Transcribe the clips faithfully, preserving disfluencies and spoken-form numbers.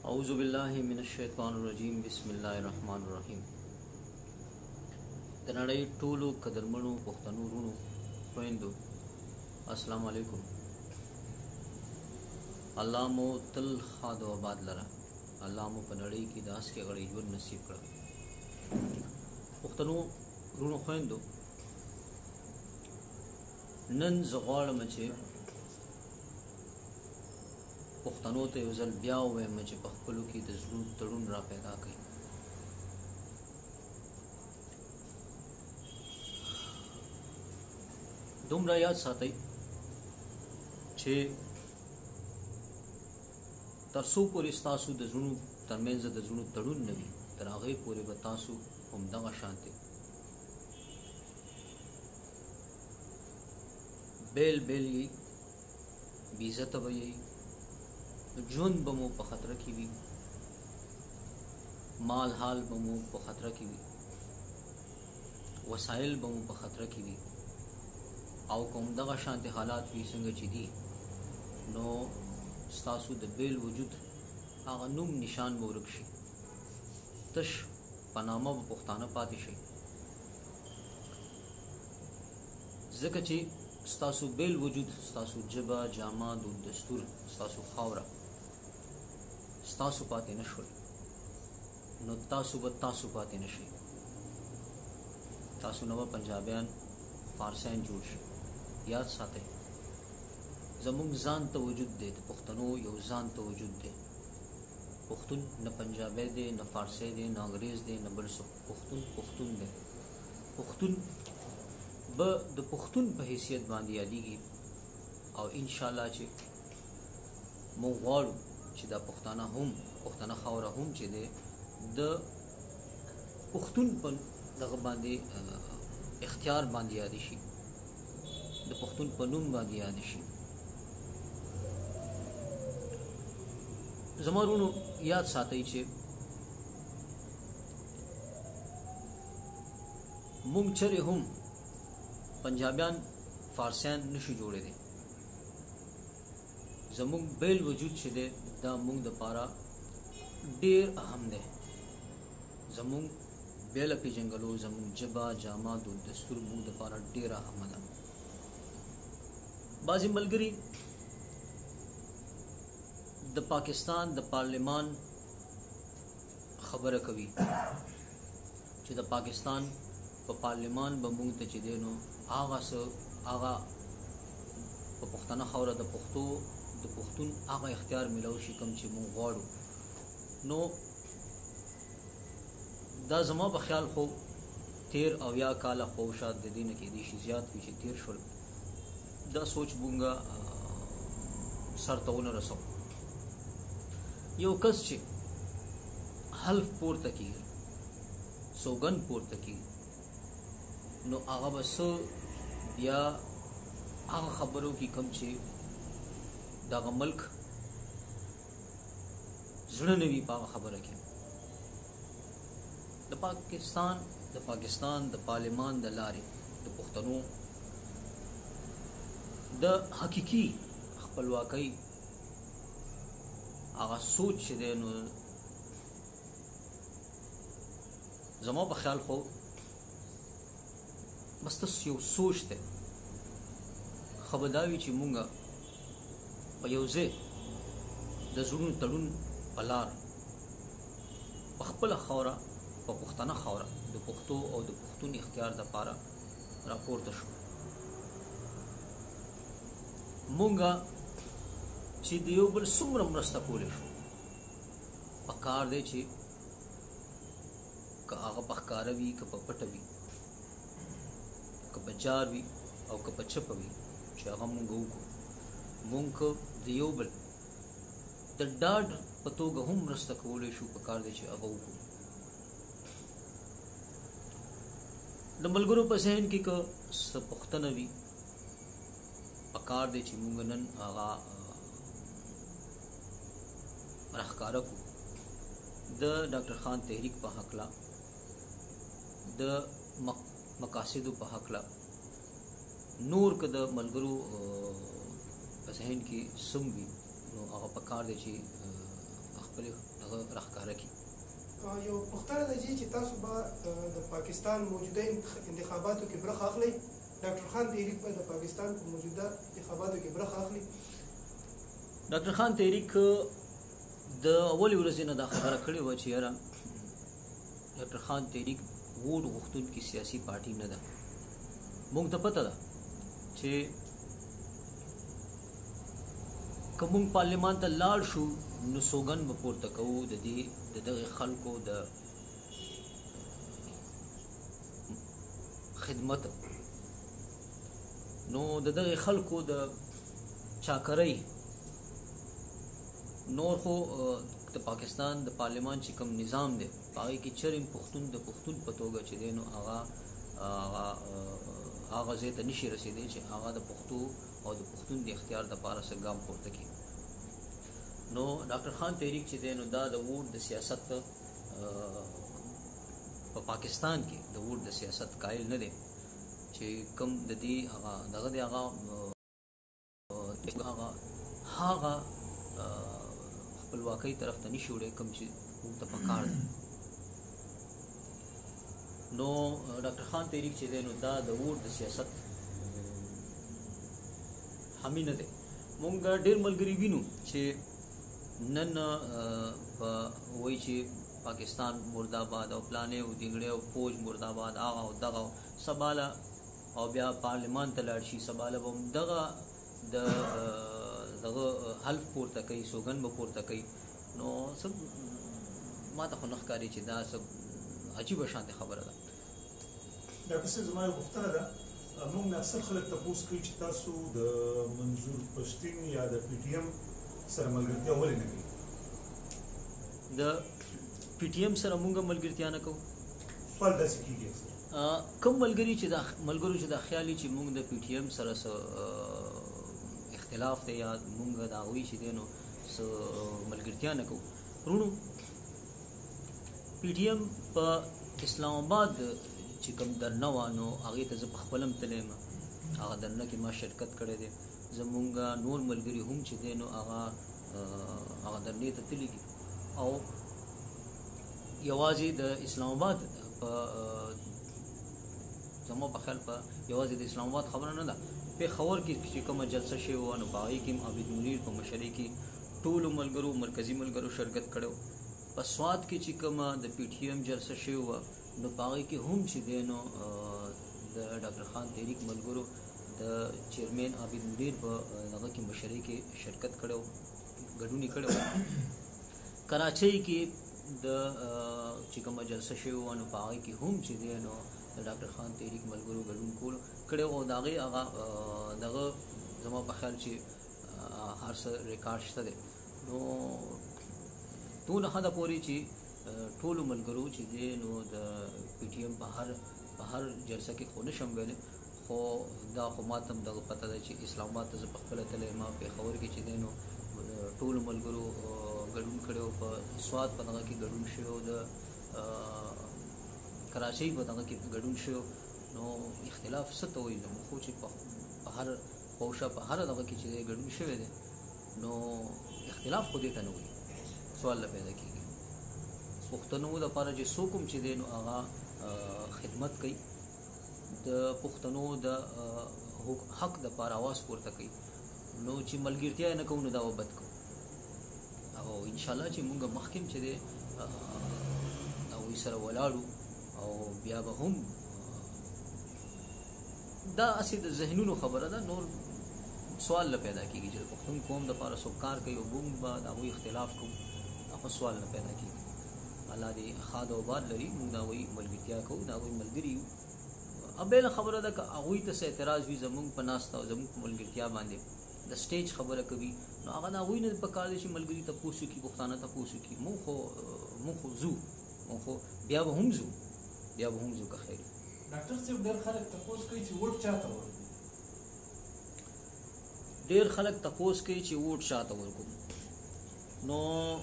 औज़ु बिल्लाहि मिनश्शैतानिर्रजीम बिस्मिल्लाहिर्रहमानिर्रहीम। د نړۍ ټولو قدرمنو پښتنو ورونو خويندو السلام علیکم. الله مو تل خاد او آباد لره. الله مو په نړۍ کې داس کې غړي ژوند نصیب کړه. پښتنو ورونو خويندو نن زغواړم چې پښتنو ته یو ځل بیا ووایم چې په خپلو کې د زړه تړون را پیدا کړي. دومره یاد ساتئ چې تر څو پورې ستاسو د زړونو ترمنځ د زړونو تړون نه وي تر هغې پورې به تاسو همدغه شانتې بیل بیل یې بېعزته به یې ژوند به مو په خطره کې وي، مال حال به مو په خطره کې وي، وسایل به مو په خطره کې وي، او کوم دغه شانتي حالات وي څنګه چې دي نو ستاسو د بیل وجود هغه نوم نشان به ورک شي، تش په نامه به پښتانه پاتې شي. ځکه چې ستاسو بیل وجود، ستاسو ژبه، جامه، دود دستور، ستاسو خاوره ستاسو پاتې نه شول نو تاسو به تاسو پاتې نه شئ. تاسو نه به پنجابیان فارسیان جوړ شي. یاد ساتئ زموږ ځان ته وجود دی، د پښتنو یو ځان ته وجود دی. پښتون نه پنجابی دی، نه فارسی دی، نه انګریز دی، نه بل څوک. پښتون پښتون دی. پښتون به د پښتون په حیثیت باندې یادېږي او انشاءالله چې موږ غواړو چې دا پښتانه هم پښتنه خاوره هم چې دی د پښتون په دغه باندې اختیار باندې یاد شي، د پښتون په نوم باندې یاد شي. زما ورونو یاد ساتئ چې موږ چرې هم پنجابیان فارسیان نشو جوړېدی. زموږ بیل وجود چې دی دا موږ دپاره ډېر اهم دی. زموږ بیله پېژنګلو، زموږ ژبه، جامه، دود دستور موږ دپاره ډېره اهمه ده. بعضې ملګري د پاکستان د پارلمان خبره کوي چې د پاکستان په پارلمان به موږ ته چې دی نو هغه څه هغه په پښتنه خاوره د پښتو د پښتون هغه اختیار میلاو شي کوم چې موږ غواړو. نو دا زما په خیال خو تیر او یا کاله خو شاید د دې نه کېدی شي زیات وي چې تیر شول. دا سوچ مونږه سر ته ونه رسو. یو کس چې حلف پورته کېږي، سوګند پورته کېږي، نو هغه به څه بیا هغه خبرو کې کوم چې دغه ملک زړه نه وي په هغه خبره کې. د پاکستان د پاکستان د پارلمان د لارې د پښتنو د حقیقي خپلواکۍ هغه سوچ چې دی نو زما په خیال خو بس تاسو یو سوچ دی. ښه به دا وي چې مونږ په یو ځای د زړونو تړون په لار په خپله خاوره، په پښتنه خاوره د پښتو او د پښتون اختیار دپاره راپورته شو. مونږه چې د یو بل څومره مرسته کولی شو، پکار دی چې که هغه په ښکاره وي، که په پټه وي، که په جار وي او که په چپه وي چې هغه مونږ وکړو. مونږ د یو بل د ډاډ په توګه هم مرسته کولی شو، پکار دی چې هغه وکړو. د ملګرو په ذهن کې که څه پوښتنه وي پکار دی چې مونږ نن هغه راښکاره کړو. د ډاکټر خان تحریک په هکله، د مقاصدو په هکله، نور که د ملګرو په ذهن کې سم وي نو هغه پکار دی چې خپل دغه راښکاره کړي. یو پوښتنه ده چې تاسو به د پاکستان موجوده انتخاباتو کې برخه اخلئ؟ ډاکټر خان تحریک به د پاکستان په موجوده انتخاباتو کې برخه اخلي؟ ډاکټر خان تحریک د اولې ورځې نه دا خبره کړې وه چې یاره ډاکټر خان تحریک ووټ غوښتونکې سیاسي پارټي نه ده. موږ ته پته ده چې که موږ پارلمان ته لاړ شو نو سوګند به پورته کوو د دې د دغې خلکو د خدمت، نو د دغې خلکو د چاکرۍ. نور خو د پاکستان د پارلمان چې کوم نظام دی په هغې کې چرم پښتون د پښتون په توګه چې دی نو هغه هغه ځای ته نشي رسېدی چې هغه د پښتو او د پښتون د اختیار دپاره څه ګام پورته کړي. نو ډاکټر خان تحریک چې دی نو دا د ووټ د سیاست په پاکستان کې د ووټ د سیاست قایل نه دی چې کوم د دې هغه دغه دی هغه هغه هغه خپلواکۍ طرف ته نشي وړی کوم چې موږ ته پکار دی. نو ډاکټر خان تحریک چې دی نو دا د ووټ د سیاست حامی نه دی. موږ ډېر ملګري وینو چې نن په وایي چې پاکستان مرداباد او پلانې او دینګړې او فوج مرداباد هغه او دغه سباله او بیا پارلمان ته لاړ شي سباله به هم دغه د دغه حلف پورته کوي، سوګند به پورته کوي. نو څه ما ته خو نه ښکاري چې دا څه عجیبه شانتې خبره ده. ډاکټر صاحب زما یو پوښتنه ده، موږ نه اکثر خلک تپوس کوي چې تاسو د منظور پښتین یا د پی ټي ایم سره ملګرتیا ولې نه کوي؟ د پی ټي ایم سره موږ ملګرتیا نه کوو. سوال داسې کېږي کوم ملګري چې د ملګرو چې دا خیالي چې موږ د پی ټي ایم سره څه اختلاف دی یا موږ د هغوی چې دی نو څه ملګرتیا نه کوو. وروڼو پی ټي ایم په اسلام آباد چې کوم درنه وه نو هغې ته زه په خپله هم تللی یم، هغه درنه کې ما شرکت کړی دی. زمونږ نور ملګري هم چې دی نو هغه هغه درنې ته تللي دي. او یوازې د اسلام آباد په زما په خیال په یوازې د اسلام آباد خبره نه ده، پېښور کې چې کومه جلسه شوې وه نو په هغې کې هم عابد منیر په مشرۍ کې ټولو ملګرو مرکزي ملګرو شرکت کړی و. په سوات کې چې کومه د پی ټي ایم جلسه شوې وه نو په هغې کې هم چې دی نو د ډاکټر خان تحریک ملګرو د چیرمین عابد منیر په هغه کې مشرۍ کې شرکت کړی و، ګډون یې کړی و. کراچۍ کې د چې کومه جلسه شوې وه نو په هغې کې هم چې دی نو د ډاکټر خان تحریک ملګرو ګډون کول کړی و. او د هغې هغه دغه زما په خیال چې هر څه ریکارډ شته دی. نو دونه حده پورې چې ټولو ملګرو چې دی نو د پی ټي ایم په هر په هر جلسه کې خو نشم ویلی، خو دا خو ما ته هم دغه پته ده چې اسلام آباد ته زه پخپله تللی یم، پېښور کې چې دی نو ټولو ملګرو ګډون کړی و، په سوات په دغه کې ګډون شوی و، د کراچۍ په دغه کې ګډون شوی. نو اختلاف څه ته وایي؟ زموږ خو چې په هر خوشه په هره دغه کې چې دی ګډون شوی دی نو اختلاف خو دې ته نه وایي. سوال نه پیدا کېږي. پښتنو دپاره چې څوک هم چې دی نو هغه خدمت کوي، د پښتنو د حق دپاره اواز پورته کوي، نو چې ملګرتیا نه کوو نو دا به بد کوو. او انشاءالله چې مونږ مخکې چې دی هغوی سره ولاړو او بیا به هم دا هسې د ذهنونو خبره ده، نور سوال نه پیدا کېږي چې د پښتون قوم دپاره څوک کار کوي او موږ به د هغوی اختلاف کوو، هغه سوال نه پیدا کېږي. الله دې ښاد او باد لري، موږ د هغوی ملګرتیا کوو، د هغوی ملګري یو. بله خبره ده که هغوی ته څه اعتراض وي زموږ په ناسته او زموږ په ملګرتیا باندې د سټیج خبره کوي نو هغه د هغوی نه پکار دی چې ملګري تپوس وکړي، پښتانه تپوس وکړي. موږ خو موږ خو ځو، موږ خو بیا به هم ځو بیا به هم ځو که خیر. ډاکټر صاحب ډېر خلک تپوس کوي چې ووټ چاته ورکړو؟ ډېر خلک تپوس کوي چې ووټ چاته ورکړو. نو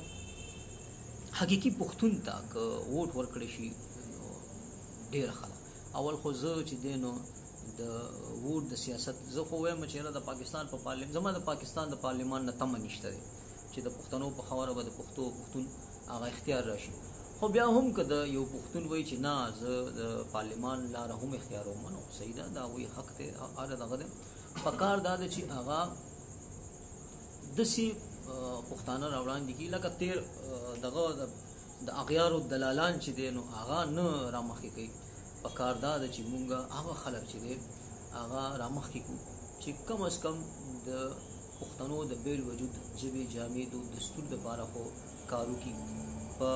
حقیقي پښتون ته که ووټ ورکړی شي نو ډېر ښه ده. اول خو زه چې دی نو د ووټ د سیاست زه خو وایم چې د پاکستان په پارلمان زما د پاکستان د پارلمان نه تمه نشته دی چې د پښتنو په خاوره به د پښتو پښتون هغه اختیار راشي. خو بیا هم که د یو پښتون وایي چې نه زه د پارلمان لاره هم اختیاروم، نو صحیح ده، دا وایي حق دی، هغه دغه دی. پکار دا ده چې هغه داسې پښتانه راوړاندې کړي لکه تیر دغه د اغیارو دلالان چې دی نو هغه نه رامخکې کوي. پکار دا ده چې مونږ هغه خلک چې دی هغه رامخکې کړو چې کم از کم د پښتنو د بیل وجود ژبې جامې د دستور دپاره خو کار وکړي، په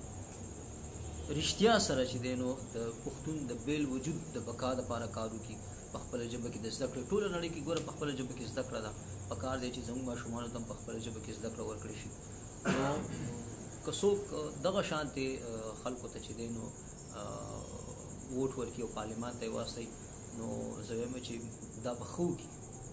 رښتیا سره چې دی نو د پښتون د بیل وجود د بقا دپاره کار وکړي، په خپله ژبه کې د زده کړې ټوله نړۍ کې ګوره په خپله ژبه کې زده کړه ده، پکار دی چې زموږ ماشومانو ته هم په خپله ژبه کې زده کړه ورکړی شي. نو که څوک دغه شانتې خلکو ته چې دی نو ووټ ورکړي او پارلمان ته یې واستوي، نو زه وایم چې دا به ښه وکړي.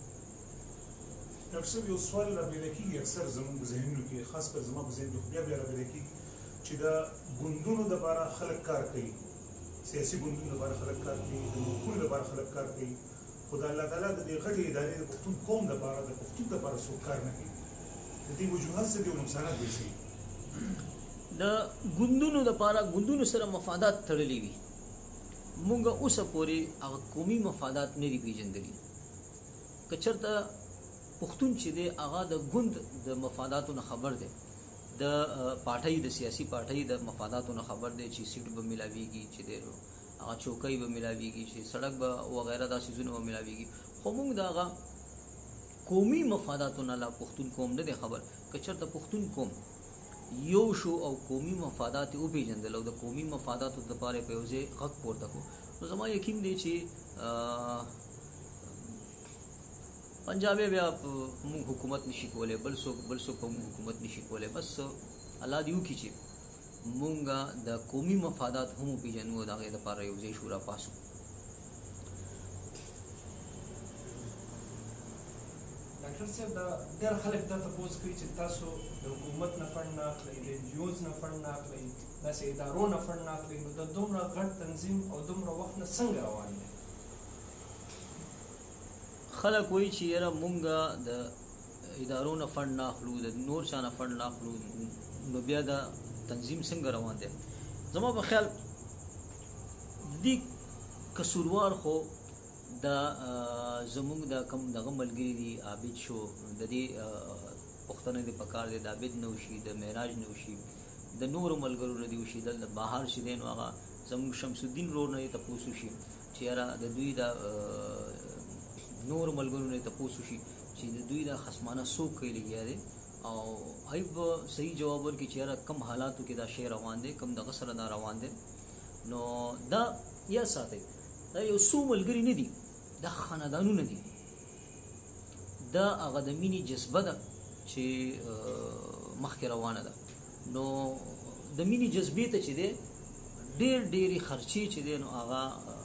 ډاکټر صاحب یو سوال راپیدا کېږي اکثر زموږ په ذهنونو کې، خاص کر زما په ذهن کې خو بیا بیا راپیدا کېږي چې د ګوندونو دپاره خلک کار کوي، سیاسي ګوندونو دپاره خلک کار کوي، د حکومت دپاره خلک کار کوي، خو د الله تعالی د دې غټې ادارې د پښتون قوم دپاره د پښتون دپاره څوک کار نه کوي. د دې وجوهات څه دي او نقصانات به څه دي؟ د ګوندونو دپاره ګوندونو سره مفادات تړلي وي. مونږ اوسه پورې هغه قومي مفادات نه دي پېژندلي. که چېرته پښتون چې دی هغه د ګوند د مفاداتو نه خبر دی، د پارټۍ د سیاسي پارټۍ د مفاداتو نه خبر دی چې سیټ به میلاویږي، چې دی هغه چوکۍ به میلاویږي، چې سړک به وغیره دا څیزونه به میلاویږي، خو موږ د هغه قومي مفاداتو نه لا پښتون قوم نه دی خبر. که چېرته پښتون قوم یو شو او قومي مفادات یې وپېژندل او د قومي مفاداتو دپاره یې په یو ځای غږ پورته کړو، نو زما یقین دی چې پنجابی بیا موږ حکومت نشي کولی، بل څوک بل څوک په موږ حکومت نشي کولی. بس الله دې وکړي چې مونږ د قومي مفادات هم وپېژنو او د هغې دپاره یو ځای شو راپاسو. ډاکټر صاحب دا ډېر خلک دا تپوس کوي چې تاسو د حکومت نه فنډ نه اخلئ، د ان جي اوز نه فنډ نه اخلئ، داسې ادارو نه فنډ نه اخلئ، نو د دومره غټ تنظیم او دومره وخت نه څنګه روان دی؟ خلک وایي چې یاره مونږ د ادارو نه فنډ نه اخلو، د نور چا نه فنډ نه اخلو، نو بیا دا تنظیم څنګه روان دی؟ زما په خیال دې قصوروار خو دا زموږ د کوم دغه ملګري دي عابد شو، د دې پوښتنه دې پکار دی د عابد نه وشي، د معراج نه وشي، د نورو ملګرو نه دې وشي، دلته بهر چې دی نو هغه زموږ شمس الدین ورور نه یې تپوس وشي چې یاره د دوی د نورو ملګرو نه یې تپوس وشي چې د دوی دا خصمانه څوک کوي لګیا دی، او هغوی به صحیح جواب ورکړي چې یاره کم حالاتو کې دا شی روان دی، کم دغه سره دا روان دی. نو دا یا ساتئ دا یو څو ملګري نه دي، دا خاندانونه دي، دا هغه د مینې جذبه ده چې مخکې روانه ده. نو د مینې جذبې ته چې دی ډېر ډېرې خرچې چې دی نو هغه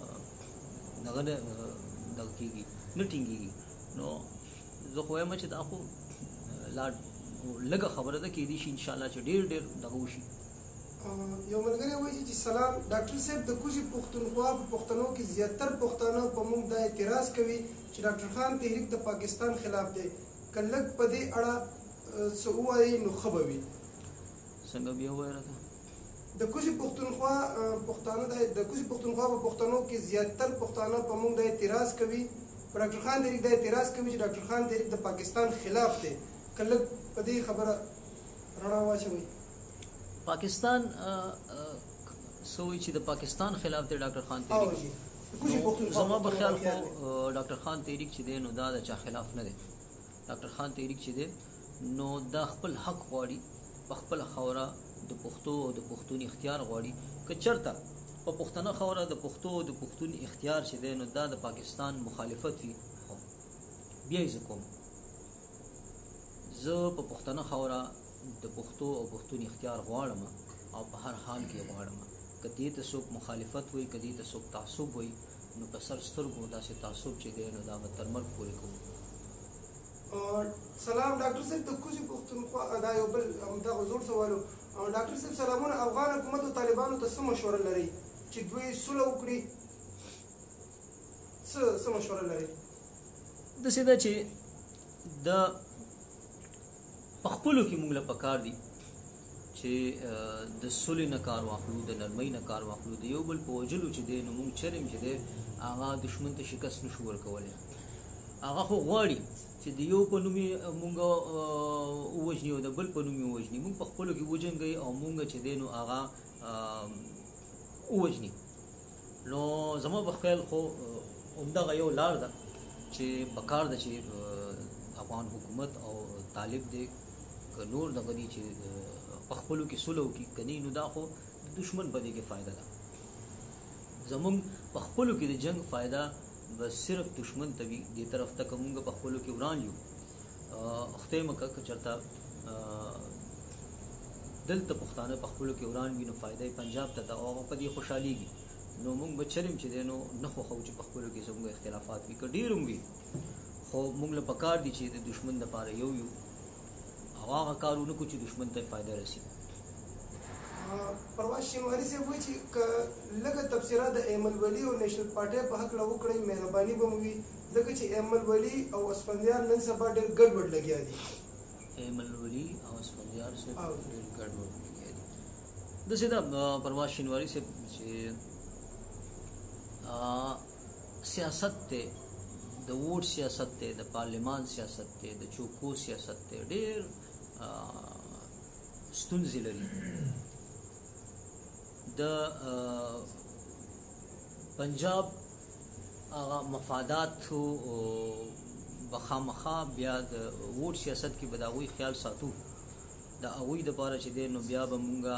دغه نه دغه کېږي نه ټینګېږي. نو زه خو وایم چې دا خو لا لږه خبره ده، کېدای شي انشاءالله چې ډېر ډېر دغه وشي. یو ملګری وایي چې سلام ډاکټر صاحب، د کوزي پښتونخوا په پښتنو کې زیاتر پښتانه په موږ دا اعتراض کوي چې ډاکټر خان تحریک د پاکستان خلاف دی، که لږ په دې اړه څه ووایي نو ښه به وي. څنګه بیا ووایه راته؟ د کوزي پښتونخوا پښتانه د کوزي پښتونخوا په پښتنو کې زیاتر پښتانه په موږ دا اعتراض کوي، په ډاکټر خان تحریک دا اعتراض کوي چې ډاکټر خان تحریک د پاکستان خلاف دی، که لږ په دې خبره رڼا واچوئ. پاکستان سوی چې د پاکستان خلاف دی ډاکټر خان تحریک، زما په خیال خو ډاکټر خان تحریک چې دی نو دا د چا خلاف نه دی. ډاکټر خان تحریک چې دی نو دا خپل حق غواړي، په خپله خاوره د پښتو او د پښتون اختیار غواړي. که چېرته په پښتنه خاوره د پښتو او د پښتون اختیار چې دی نو دا د پاکستان مخالفت وي، بیا یې زه کوم. زه په پښتنه خاوره د پښتو او پښتون اختیار غواړم او په هر حال کې غواړم. که دې ته څوک مخالفت وایي، که دې ته څوک تعصب وایي، نو په سر سترګو داسې تعصب چې دی نو دا به تر مرګ پورې کوو. سلام ډاکټر صاحب، د کوزي پښتونخوا دا یو بل همدغه زوړ سوال و. ډاکټر صاحب سلامونه، افغان حکومت او طالبانو ته څه مشوره لرئ چې دوی سوله وکړي؟ څه څه مشوره لرئ؟ داسې ده چې د په خپلو کې موږ له پکار دي چې د سولې نه کار واخلو، د نرمۍ نه کار واخلو، د یو بل په وجلو چې دی نو موږ چرم چې دی هغه دشمن ته شکست نشو ورکولی. هغه خو غواړي چې د یو په نوم یې مونږ ووژني او د بل په نوم یې ووژني، مونږ په خپلو کې وجنګوي او مونږ چې دی نو هغه ووژني. نو زما په خیال خو همدغه یو لار ده چې پکار ده چې افغان حکومت او طالب دی که نور دغه دي چې په خپلو کې صلح وکړي، که نه نو دا خو دشمن په دې کې فایده ده. زمونږ په خپلو کې د جنګ فایده بس صرف دشمن ته وي، دې طرف ته که مونږ په خپلو کې وران یو خدای مکه که چېرته دلته پښتانه په خپلو کې وران وي نو فایده یې پنجاب ته ده او هغه په دې خوشحالېږي. نو مونږ به چرم چې دی نو نه خوښوو چې په خپلو کې زموږ اختلافات وي، که ډېر هم وي خو مونږ له پکار دي چې د دشمن دپاره یو یو او هغه کار ونه کړو چې دشمن ته فایده رسي. پرواز شینواري صاحب وایي چې که لږه تبصره د ایمل ولی او نیشنل پارټۍ په هکله وکړئ مهرباني به مو وي، ځکه چې ایمل ولی او اسفندیار نن سبا ډېر ګډوډ لګیا دي. ایمل ولی او اسفندیار صاحب ډېر ګډوډ لګیا دي. داسې ده پرواز شینواري صاحب چې سیاست دی، د ووټ سیاست دی، د پارلمان سیاست دی، د چوکو سیاست دی، ډېر ستونزې لري. د پنجاب هغه مفاداتو به خامخا بیا د ووټ سیاست کې به د هغوی خیال ساتو، د هغوی دپاره چې دی نو بیا به مونږه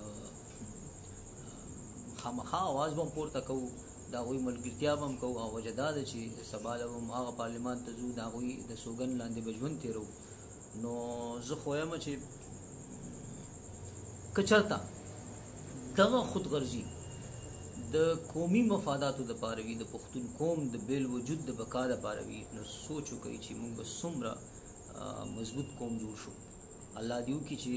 خامخا اواز به هم پورته کوو، د هغوی ملګرتیا به هم کوو او وجه دا ده چې سبا له به هم هغه پارلمان ته ځو، د هغوی د سوګند لاندې به ژوند تېرو. نو زه خو یم چې که چېرته دغه خودغرضي د قومي مفاداتو دپاره وي، د پښتون قوم د بیل وجود د بقا دپاره وي، نو سوچ وکړئ چې موږ به څومره مضبوط قوم جوړ شو. الله دې وکړي چې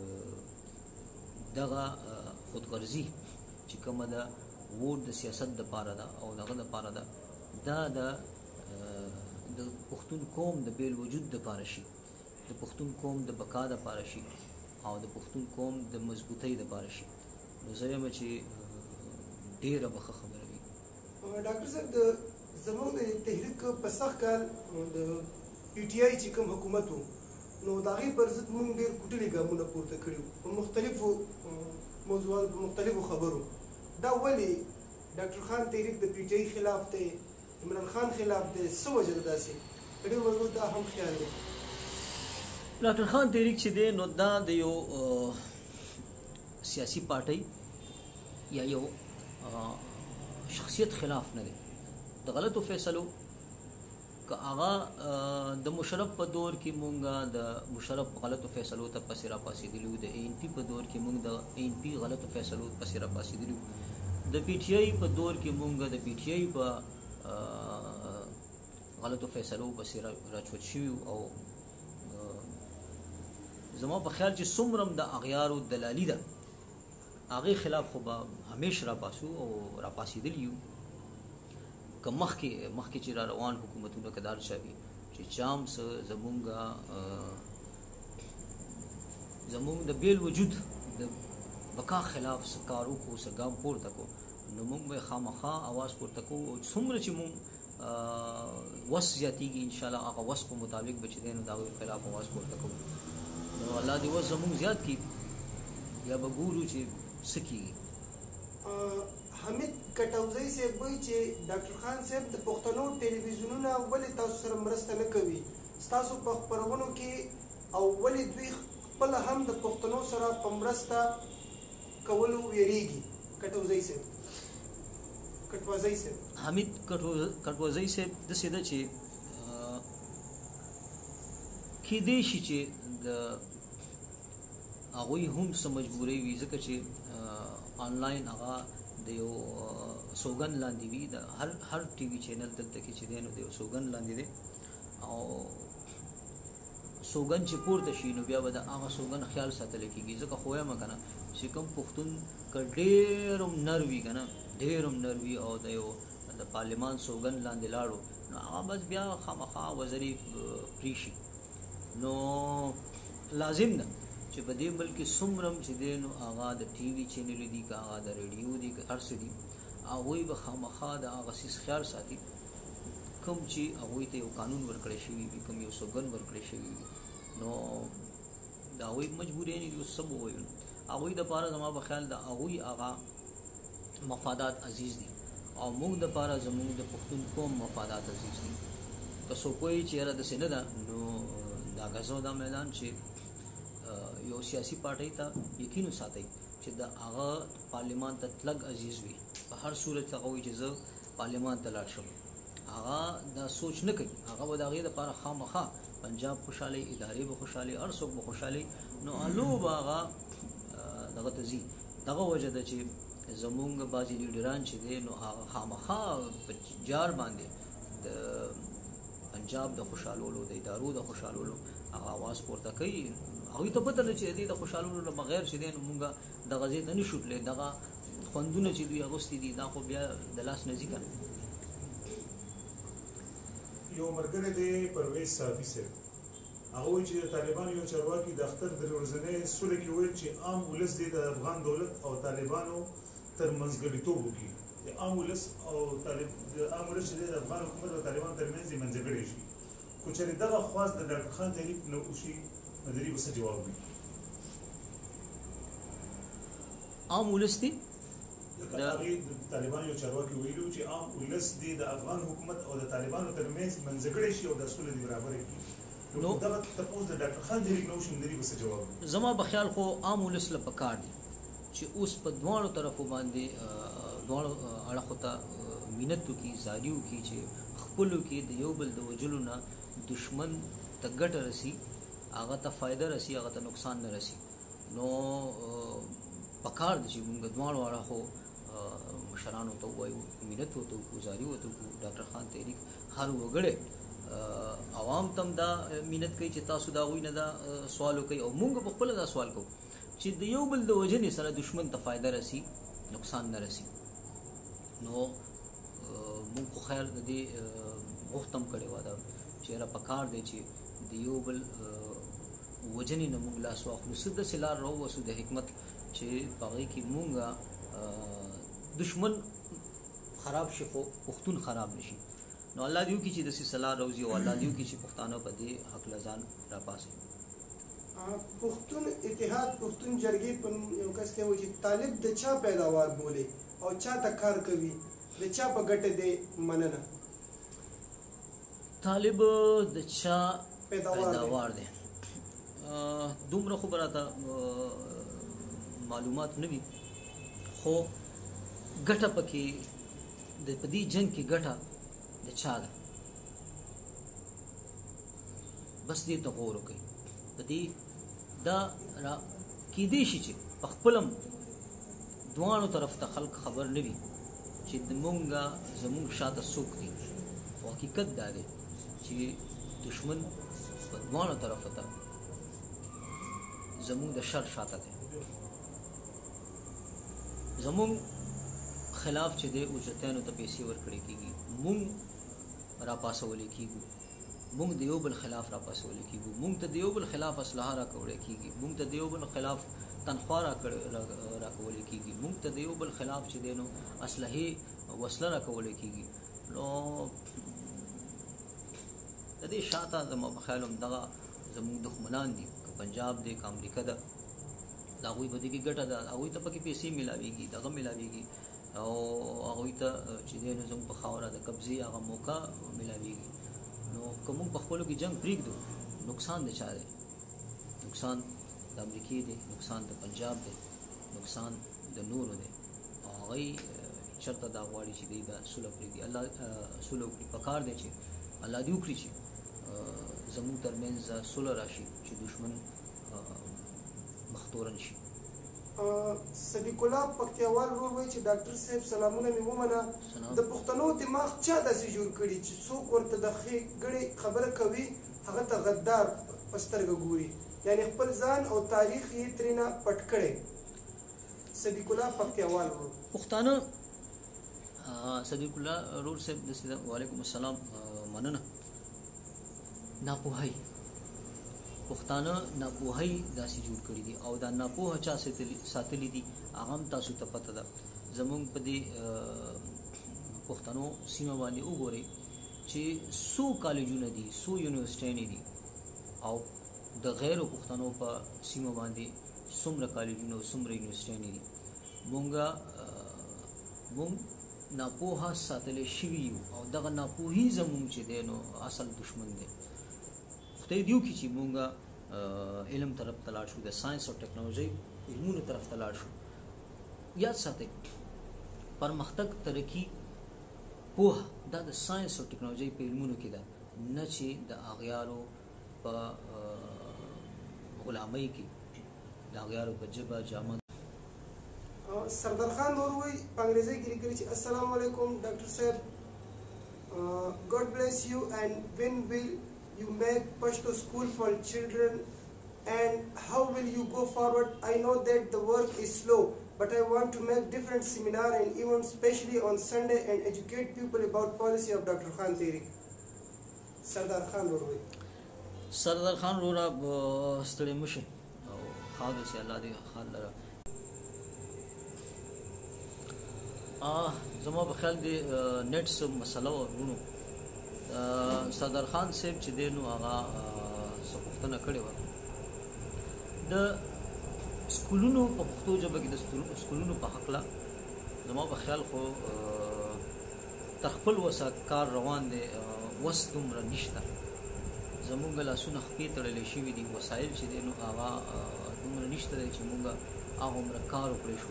دغه خودغرضي چې کومه ده ووټ د سیاست دپاره ده او دغه دپاره ده، دا د د پښتون قوم د بیل وجود دپاره شي، د پښتون قوم د بقا دپاره شي او د پښتون قوم د مضبوطۍ دپاره شي. نو زه یم چې ډېره به ښه خبره وي. ډاکټر صاحب د زموږ د تحریک په سخت کال د پی ټي آی چې کوم حکومت و نو د هغې پر ضد موږ ډېر کوټلي ګامونه پورته کړي وو په مختلفو موضوعاتو په مختلفو خبرو. دا ولې ډاکټر خان تحریک د پی ټي آی خلاف دی، عمران خان خلاف دی، څه وجه ده داسې؟ په ډېر موضوع دا هم خیال دی. ډاکټر خان تحریک چې دی نو دا د یو سیاسي پارټۍ یا یو شخصیت خلاف نه دی. د غلطو فیصلو که هغه د مشرف په دور کې مونږه د مشرف غلطو فیصلو ته پسې را پاسېدلي وو، د اے این پي په دور کې مونږ د اے این پي غلطو فیصلو پسې را پاسېدلي وو، د پی ټي آی په دور کې مونږ د پی ټي آی په غلطو فیصلو پسې راچوت شوي او زما په خیال چې څومره هم د اغیارو دلالي ده هغې خلاف خو به همیش را پاسو او را پاسېدلي یو. که مخکې مخکې چې را روان حکومتونه که دا چا وي چې چا هم څه زمونږ زمونږ د بیل وجود د بقا خلاف څه کار وکړو، څه ګام پورته کړو، نو مونږ به خامخا اواز پورته کوو او څومره چې مونږ وس زیاتېږي انشاءالله هغه وس په مطابق به چې دی نو د هغوی خلاف اواز پورته کوو. نو الله دې وس زمونږ زیات کړي، یا به ګورو چې څه کېږي. حمید کټوزی صاحب وایي چې ډاکټر خان صاحب د پښتنو ټلویزیونونه ولې تاسو سره مرسته نه کوي، ستاسو په خپرونو کې، او ولې دوی خپله هم د پښتنو سره په مرسته کولو ویریږي؟ کټوزی صاحب کټوزی صاحب حمید کټوزی صاحب داسې ده چې کېدای شي چې د هغوی هم څه مجبورۍ وي، ځکه چې آنلاین هغه د یو سوګند لاندې وي، د هر هر ټي وي چینل دلته کې چې دی نو د یو سوګند لاندې دی او سوګند چې پورته شي نو بیا به د هغه سوګند خیال ساتلی کېږي. ځکه خو وایم که نه چې کوم پښتون که ډېر هم نر وي که نه ډېر هم نر وي او د یو د پارلمان سوګند لاندې لاړو نو هغه بس بیا خامخا وزري پرې شي. نو لازم ده چې په دې ملک کې څومره چې دی نو هغه د ټي وي چینل دي که هغه د ریډیو دي که هر څه دي هغوی به خامخا د هغه څیز خیال ساتي کوم چې هغوی ته یو قانون ورکړی شوي وي کوم یو سوګند ورکړی شوي وي نو د هغوی مجبوري نه دي اوس څه به ووایو نو هغوی دپاره زما په خیال د هغوی هغه مفادات عزیز دي او موږ دپاره زموږ د پښتون قوم مفادات عزیز دي که څوک وایي چې یاره داسې نه ده نو دا غزو دا میدان چې یو سیاسي پارټۍ ته یقین وساتئ چې د هغه پارلیمان ته تلګ عزیز وي په هر صورت هغه وایي چې زه پارلیمان ته لاړ شم هغه دا سوچ نه کوي هغه به د هغې دپاره خامخا پنجاب خوشحالي ادارې به خوشحالي هر څوک به خوشحالي نو الو به هغه دغه ته ځي دغه وجه ده چې زمونږ بعضې لیډران چې دی نو هغه خامخا په جار باندې د پنجاب د خوشحالولو د ادارو د خوشحالولو هغه اواز پورته کوي هغوی ته پته ده چې د دې د خوشحالولو نه بغیر چې دی نو مونږ دغه ځای ته نه شو تللی دغه خوندونه چې دوی اغوستي دي دا خو بیا د لاس نه ځي که نه یو ملګری دی پرویز صافي صاحب هغه وایي چې د طالبانو یو چارواکي د اختر د ورځنۍ سوله کې ویل چې عام ولس دی د افغان دولت او طالبانو تر منځګړیتوب وکړي د عام ولس او طالب د عام ولس چې د افغان حکومت او طالبانو ترمنځ یې منځګړی شي خو چېرې دغه خواست د ډاکټر خان تحریک نه وشي نو د دې به څه جواب وي عام ولس دی هغې د طالبانو یو چارواکي ویلي چې عام ولس دی د افغان حکومت او د طالبانو ترمنځ منځګړی شي او د سولې دې برابره کړي نو دغه تپوس د ډاکټر خان تحریک نه وشي نو د دې به څه جواب وي زما په خیال خو عام ولس له پکار دي چې اوس په دواړو طرفو باندې دواړو اړخو ته مینت وکړي زاري وکړي چې خپلو کې د یو بل د وجلو نه دشمن ته ګټه رسي هغه ته فایده رسي هغه ته نقصان نه رسي نو پکار دي چې موږ دواړو اړخو مشرانو ته ووایو مینت ورته وکړو زاري ورته وکړو ډاکټر خان تحریک هر وګړی عوام تم دا مینت کوي چې تاسو د هغوی نه دا سوال وکوئ او موږ په خپله دا سوال کوو چې د یو بل د وجنې سره دشمن ته فایده رسي نقصان نه رسي نو موږ خو خیر د دې غوښتم کړې وه دا چې یاره پکار دی چې د یو بل وجنې نه موږ لاس واخلو څه داسې لار راوباسو د حکمت چې په هغې کې موږ دشمن خراب شي خو پښتون خراب نشي نو الله دې وکړي چې داسې صلاح راوځي او الله دې وکړي چې پښتانه په دې هکله ځان راپاسي پښتون اتحاد پښتون جرګې په یو کس ته وایي چې طالب د چا پیداوار بولي او چا ته کار کوي د چا په ګټه دی مننه طالب د چا پیداوار دی دومره خو به راته معلومات نه وي خو ګټه پکې د په دې جنګ کې ګټه د چا ده بس دې ته غور وکړئ په دې دا را کیدای شي چې په خپلم دواړو طرف ته خلک خبر نه وي چې مونږه زمونږ شاته څوک دي خو حقیقت دا دی چې دشمن په دواړو طرفو ته زمونږ د شر شاته دی زمونږ خلاف چې دی اوچتیانو ته پیسې ورکړې کېږي مونږ راپاسولی کېږو مونږ د یو بل خلاف راپاسولی کېږو مونږ ته د یو بل خلاف اسلحه راکولی کېږي مونږ ته د یو بل خلاف تنخوا راکولی کېږي مونږ ته د یو بل خلاف چې دی نو اسلحې وسله راکولی کېږي نو د دې شاته زما په خیال همدغه زموږ دښمنان دي که پنجاب دی که امریکا ده د هغوی په دې کې ګټه ده هغوی ته پکې پیسې میلاویږي دغه میلاویږي او هغوی ته چې دی نو زموږ په خاوره د قبضې هغه موقع میلاویږي نو که موږ په خپلو کې جنګ پرېږدو نقصان د چا دی نقصان د امریکې دی نقصان د پنجاب دی نقصان د نورو دی او هغوی چېرته دا غواړي چې دوی به سوله پرېږدي الله سوله وکړي پکار دی چې الله دې وکړي چې زموږ ترمنځ سوله راشي چې دشمن مختورن شي صدیق الله پکتیاوال ورور وایي چې ډاکټر صاحب سلامونه مې ومنه د پښتنو دماغ چا داسې جوړ کړي چې څوک ورته د ښې ګړې خبره کوي هغه ته غدار په سترګه ګوري یعنی خپل ځان او تاریخ یې ترېنه پټ کړی صدیق الله پکتیاوال ورور پښتانه صدیق الله ورور صاحب وعلیکم السلام مننه ناپوهی پښتانه ناپوهۍ داسې جوړ کړي دي او دا ناپوهه چا ساتلي دي هغه هم تاسو ته پته ده. زمونږ په دې پښتنو سیمه باندې وګورئ چې څو کالجونه دي، څو یونیورسټیانې دي او د غیرو پښتنو په سیمه باندې څومره کالجونه او څومره یونیورسټیانې دي. مونږه مونږ ناپوهه ساتلی شوي یو او دغه ناپوهي زمونږ چې دی نو اصل دشمن دی. خدای دې وکړي چې مونږه علم طرف ته لاړ شو، د ساینس او ټیکنالوژۍ علمونو طرف ته لاړ شو. یاد ساتئ پرمختګ، ترقي، پوهه دا د ساینس او ټیکنالوژۍ په علمونو کې ده، نه چې د اغیارو په غلامۍ کې، د اغیارو په ژبه جامه. سردار خان نور وی په انګریزي کې لیکلي چې السلام علیکم ډاکټر صاحب، God bless you, and when will you make Pashto school for children and how will you go forward? I know that the work is slow, but I want to make different seminar and events, especially on Sunday, and educate people about policy of Doctor Khan Tehreek. Sardar Khan Roroi. Sardar Khan Rora ستړي مشه او خاله سي الله دې خال لره. اه زما په خیال دی نت سم مسله ورونو صدر خان صاحب چې دی نو هغه څه پوښتنه کړې وه د سکولونو په پښتو ژبه کې د سکولونو په هکله. زما په خیال خو تر خپل وسه کار روان دی، وس دومره نشته، زمونږ لاسونه خپې تړلی شوي دي، وسایل چې دی نو هغه دومره نشته دی چې مونږ هغومره کار وکړی شو.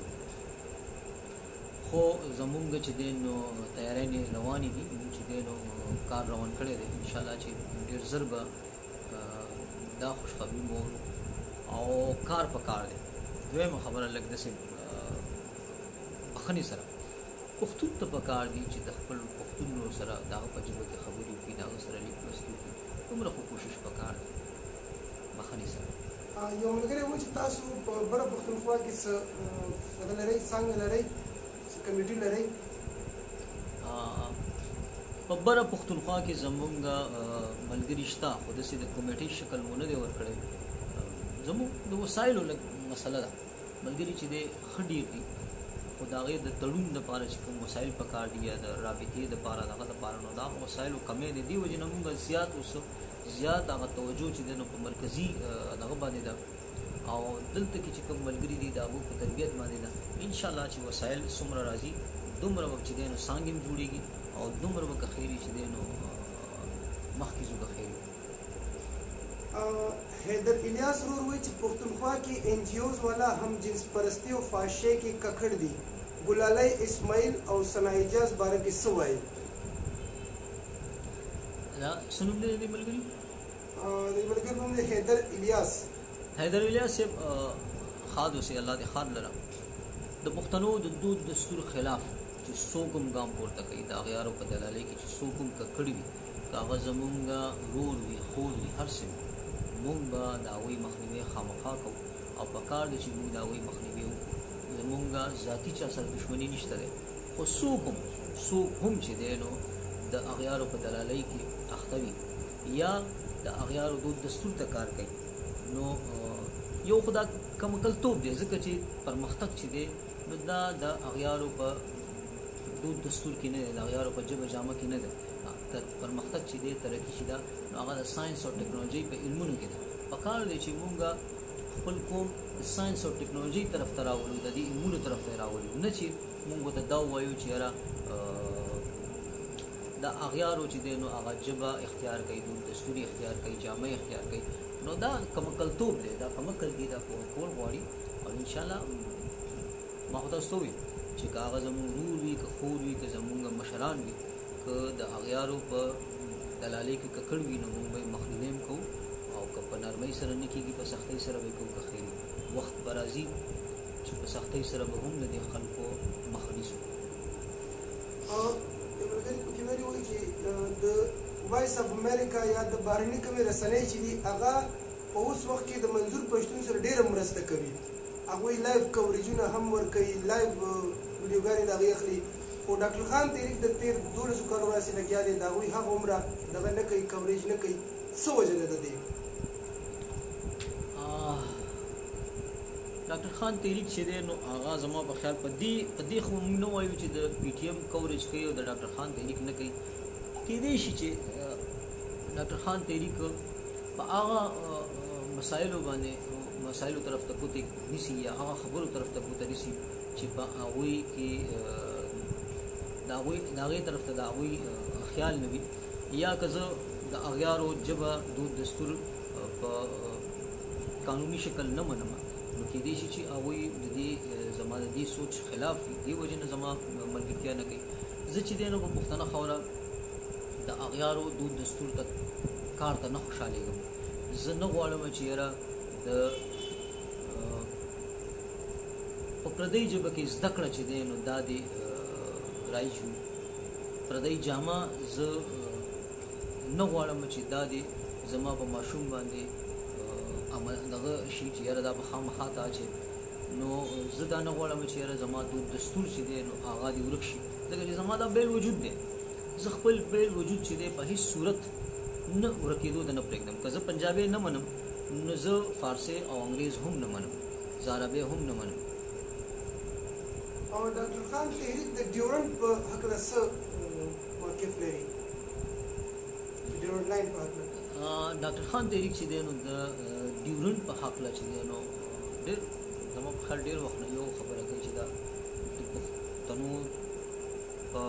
خو زمونږ چې دی نو تیاری روانې دي، مونږ چې دی نو کار روان کړی دی، انشاءالله چې ډېر ژر به دا خوشخبري مو او کار په کار دی. دویمه خبره لږ داسې بخښنې سره پښتون ته په کار دي چې د خپل پښتون سره د هغه په ژبه کې خبرې وکړي، د هغه سره لیک لوست وکړي، دومره خو کوشش په کار دی بخښنې سره. یو ملګری و چې تاسو په بره پښتونخوا کې څه دغه لرئ، څانګه لرئ، څه کمیټي لرئ؟ په بره پښتونخوا کې زمونږ ملګري شته، خو داسې د کمیټۍ شکل مو نه دی ورکړی. زموږ د وسایلو لږ مسله ده، ملګري چې دی ښه ډېر دي، خو د هغې د تړون دپاره چې کوم وسایل په کار دي یا د رابطې دپاره د هغه دپاره نو د هغه وسایلو کمی دی. دې وجې نه مونږ زیات اوس زیات هغه توجه چې دی نو په مرکزي دغه باندې ده او دلته کې چې کوم ملګري دي د هغو په تربیت باندې ده. انشاءالله چې وسایل څومره راځي دومره به چې دی نو څانګې هم جوړېږي او دومره به که خیر چې دی نو مخکې ځو که خیر. حیدر الیاس رور وی چې پښتونخوا کې این جی اوز والا هم جنس پرستی او فحاشۍ کې ککړ دي. ګلالی اسماعیل او ثنا اجاز باره کې څه وایي؟ دا څه نوم دی د دې ملګري؟ د ملګري نوم دی حیدر الیاس. حیدر الیاس صاحب ښاد اوسئ، الله دې ښاد لره. د پښتنو د دود دستور خلاف چې څوک هم ګام پورته کوي، د اغیارو په دلالۍ کې چې څوک هم ککړ وي، که هغه زمونږ رور وي، خور وي، هر څه وي، مونږ به د هغوی مخنیوی خامخا کوو او په کار دی چې مونږ د هغوی مخنیوی وکړو. زمونږ ذاتي چا سره دښمني نشته دی، خو څوک هم څوک هم چې دی نو د اغیارو په دلالۍ کې اخته وي یا د اغیارو دود دستور ته کار کوي نو یو خو دا کمکلتوب دی، ځکه چې پرمختګ چې دی نو دا د اغیارو په دود دستور کې نه دی، د اغیارو په ژبه جامه کې نه دی. تر پرمختګ چې دی ترقي چې ده نو هغه د ساینس او ټیکنالوژۍ په علمونو کې ده. په کار دی چې مونږ خپل قوم د ساینس او ټیکنالوژۍ طرف ته راولو، د دې علمونو طرف ته راولو، نه چې مونږ ورته دا ووایو چې یاره د اغیارو چې دی نو هغه ژبه اختیار کوي، دود دستوري اختیار کوي، جامه اختیار کوي. نو دا کمکلتوب دی، دا کمکل دی، دا پوه کول غواړي. او انشاءالله ما خو تاسو ته ووایي چې که هغه زمونږ رور وي، که خور وي، که زمونږ مشران وي، که د اغیارو په دلالۍ کې ککړ وي نو مونږ به یې مخنیوی هم کوو او که په نرمۍ سره نه کېږي په سختۍ سره به یې کوو. که خیر وخت به راځي چې په سختۍ سره به هم د دې خلکو مخه نیسو. یو ملګري پکې ویلي وایي چې د وایس اف امریکا یا د بهرني کومې رسنۍ چې دي هغه په اوس وخت کې د منظور پښتون سره ډېره مرسته کوي. هغوی لایف کوریجونه هم ورکوي، لایف ویډیوګانې د هغې اخلي. خو ډاکټر خان تحریک د تېر دولسو کالو راهیسې لګیا دی، د هغوی هغه عمره دغه نه کوي، کوریج نه کوي. څه وجه ده د دې؟ ډاکټر خان تحریک چې دی نو هغه زما په خیال په دې په دې خو موږ نه وایو چې د پی ټي ایم کوریج کوي او د ډاکټر خان تحریک نه کوي کېدای شي چې ډاکټر خان تحریک په هغه مسایلو باندې مسایلو طرف ته کوتې نیسي یا هغه خبرو طرف ته کوتې نیسي چې په هغوی کې د هغوی د هغې طرف ته د هغوی خیال نه وي یا که زه د اغیارو ژبه دود دستور په قانوني شکل نه منم نو کېدای شي چې هغوی د دې زما د دې سوچ خلاف وي دې وجې نه زما ملګرتیا نه کوي زه چې دی نو په پښتنه خاوره د اغیارو دود دستور ته کار ته نه خوشحالېږم زه نه غواړم چې یاره د په پردۍ ژبه کې زده کړه چې دی نو دا دې رایجو پردۍ جامه زه نه غواړم چې دا دې زما په ماشوم باندې دغه شي چې یاره دا به خامخا ته اچي نو زه دا نه غواړم چې یاره زما دود دستور چې دی نو هغه دې ورک شي ځکه چې زما دا بیل وجود دی زه خپل بیل وجود چې دی په هیڅ صورت نه ورکېدو ته نه پرېږدم که زه پنجابی نه منم نو زه فارسی او انګریز هم نه منم زه عربی هم نه منم او ډاکټر خان تحریک د ډیورنډ په هکله څه موقف لري ډیورنډ لاین په هکله ډاکټر خان تحریک چې دی نو د ډیورنډ په هکله چې دی نو ډېر زما په خیال ډېر وخت نه یو خبره کوي چې دا د پښتنو په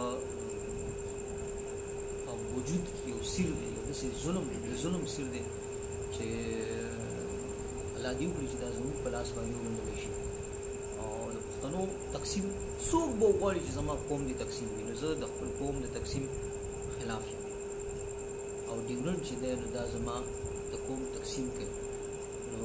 وجود کې یو سیر دی یو داسې ظلم د ظلم سیر دی چې الله دې وکړي چې دا زموږ په لاس باندې وګڼل شي او د پښتنو تقسیم څوک به وغواړي چې زما قوم دې تقسیم وي نو زه د خپل قوم د تقسیم خلاف یم او ډیورنډ چې دی نو دا زما د قوم تقسیم کوي نو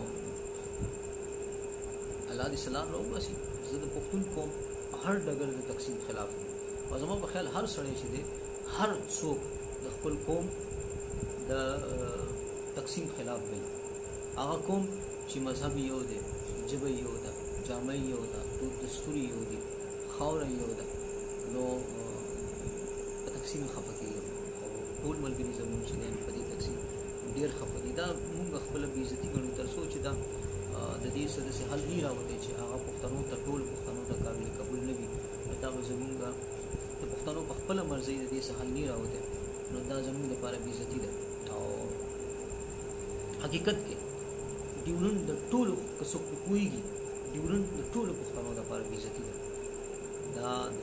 الله دې سلام راوباسي زه د پښتون قوم په هر ډګر د تقسیم خلاف یم او زما په خیال هر سړی چې دی هر څوک د خپل قوم د تقسیم خلاف دی هغه قوم چې مذهب یو دی ژبه یو ده جامه یو ده دود دستور یو دي خاوره یو ده نو په تقسیم خفه کېږم او ټول ملګري زموږ چې دی په دې تقسیم ډېر خفه دي دا موږ خپله بېعزتي ګڼو تر څو چې دا د دې څه داسې حل نه راوتی چې هغه پښتنو ته ټولو پښتنو ته قابل قبول نه وي نو دا به زموږ د پښتنو په خپله مرضۍ د دې څه حل نه راوتی نو دا زموږ دپاره بېعزتي ده او حقیقت کې ډیورنډ د ټولو که څوک پرې پوهېږي ډیورنډ د ټولو پښتنو دپاره بېعزتي ده دا د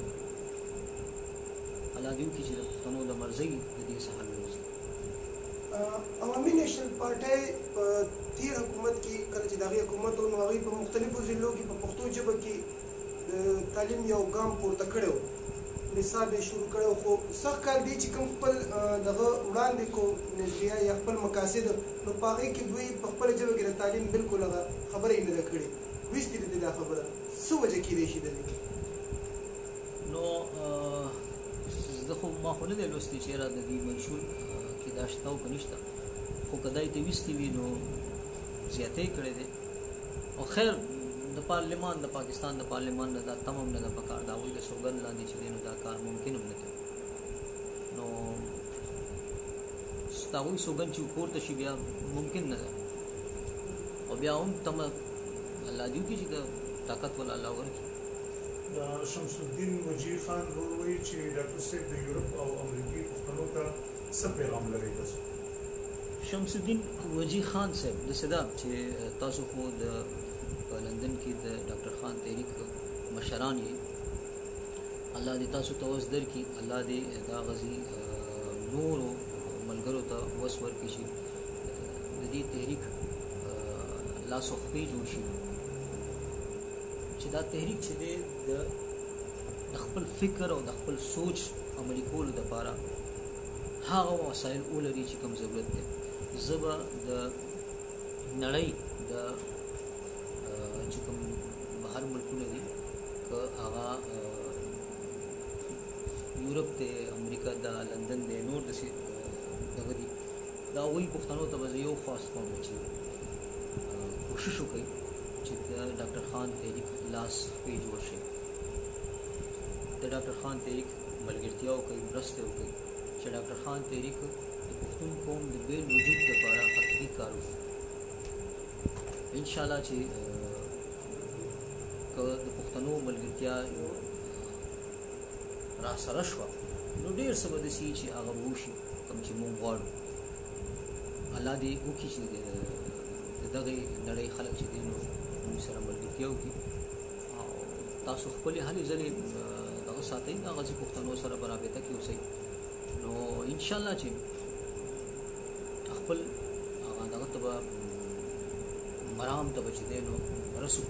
الله دې وکړي چې د پښتنو د مرضۍ د دې څه حل وځي عوامي نیشنل پارټۍ په تېر حکومت کې کله چې د هغې حکومت و نو هغوی په مختلفو ضلعو کې په پښتو ژبه کې د تعلیم یو ګام پورته کړی و نصاب یې شروع کړی و خو سخت کار دی چې کوم خپل دغه وړاندې کو نظریه یا خپل مقاصد نو په هغې کې دوی په خپله ژبه کې د تعلیم بالکل هغه خبره یې نه ده کړې ویستې ده دا خبره څه وجه کېدی شي د دې نو زه خو ما خو نه دی لوستی چې یاره د دې منشور کې دا شته او که نشته خو که دا یې ته ویستې وي نو زیاتی کړی دی او خیر د پارلمان د پاکستان د پارلمان نه دا تم هم نه ده پکار د هغوی د سوګند لاندې چې دی نو دا کار ممکن هم نه دی نو د هغوی سوګند چې پورته شي بیا ممکن نه ده او بیا هم تمه الله دې وکړي چې د طاقت والا الله ورکړي دا شمس الدین وجیح خان وایي چې ډاکټر صاحب د یورپ او امریکایي پښتنو ته څه پیغام لري تاسو شمس الدین وجیح خان صاحب داسې ده چې تاسو خو د په لندن کې د ډاکټر خان تحریک مشران یې الله دې تاسو ته وس درکړي الله دې دا غزي نورو ملګرو ته وس ورکړي چې د دې تحریک لاس او خپې جوړ شي چې دا تحریک چې دی د خپل فکر او د خپل سوچ عملي کولو دپاره هغه وسایل ولري چې کوم ضرورت دی زه به د نړۍ د چې کوم بهر ملکونه دي که هغه یورپ دی امریکا ده لندن دی نور داسې دغه دي د هغوی پښتنو ته به زه یو خاص کوم چې کوشش وکړئ چې د ډاکټر خان تحریک لاس پې جوړ شي د ډاکټر خان تحریک ملګرتیا وکړئ مرستې وکړئ چې ډاکټر خان تحریک د پښتون قوم د بیل وجود لپاره حقیقي کار وکړي انشاءالله چې که د پښتنو ملګرتیا یو را سره شوه نو ډېر څه به داسې چې هغه به وشي کوم چې موږ غواړو. الله دې وکړي چې د دغې نړۍ خلک چې دي نو موږ سره ملګرتیا وکړي او تاسو خپلې هلې ځلې دغه ساتئ دغسې پښتنو سره به رابطه کې اوسئ نو انشاءالله چې خپل هغه دغه ته به مرام ته به چې دی نو رسو.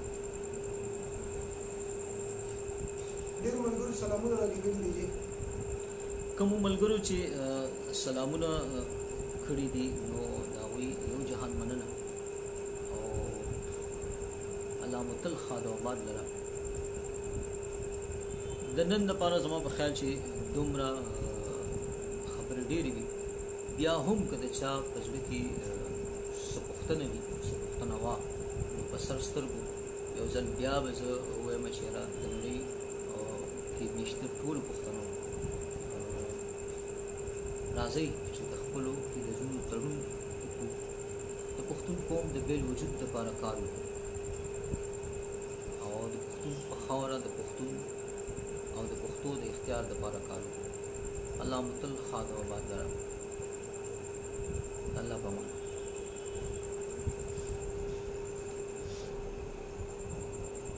ډېرو ملګرو سلامونه رالیږلي دي. کومو ملګرو چې سلامونه کړي دي نو د هغوی یو جهان مننه او الله مو تل ښاد او آباد لره. د نن دپاره زما په خیال چې دومره خبرې ډېرې وي بیا هم که د چا په زړه کې څه پوښتنه وي څه پوښتنه وه نو په سر سترګو یو ځل بیا به زه ووایم چې یاره د نړۍ کې مېشته ټولو پښتنو راځئ چې د خپلو کې د زړونو تړون وکړو د پښتون قوم د بیل وجود دپاره کار وکړو او د پښتون په خاوره د پښتون او د پښتو د اختیار دپاره کار وکړو. الله مو تل ښاد او آباد لره. الله به امان.